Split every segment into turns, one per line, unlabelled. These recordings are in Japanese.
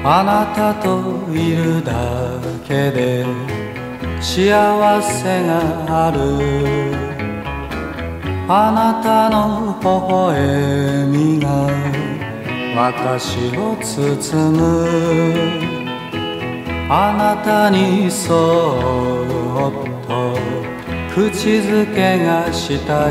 あなたといるだけで幸せがある。あなたの微笑みが私を包む。あなたにそっと口づけがしたい。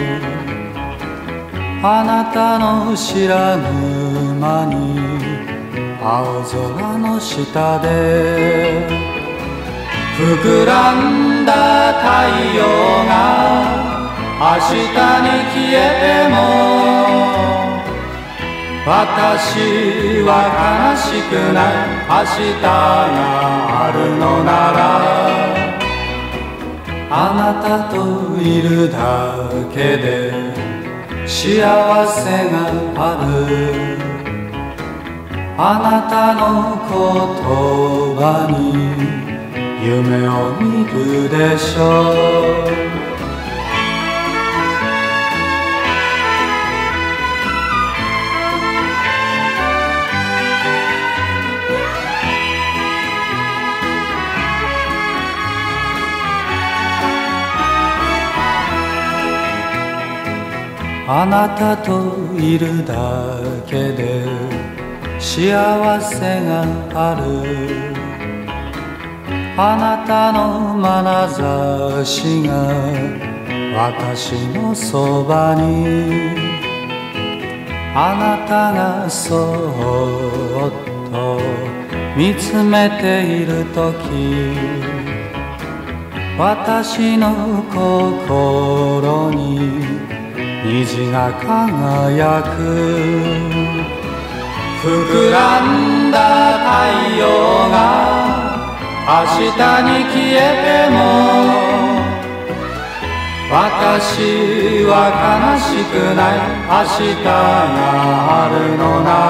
あなたの知らぬ間に青空の下で膨らんだ太陽が明日に消えても私は悲しくない。明日があるのならあなたといるだけで幸せがある。あなたの言葉に夢を見るでしょう。あなたといるだけで幸せがある。あなたの眼差しが私のそばに。あなたがそっと見つめているとき私の心に虹が輝く。膨らんだ太陽が明日に消えても私は悲しくない。明日があるのな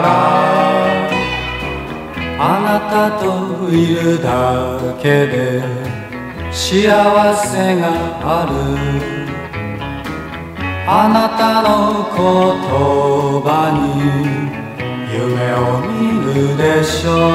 らあなたといるだけで幸せがある。あなたの言葉に夢を見るでしょう。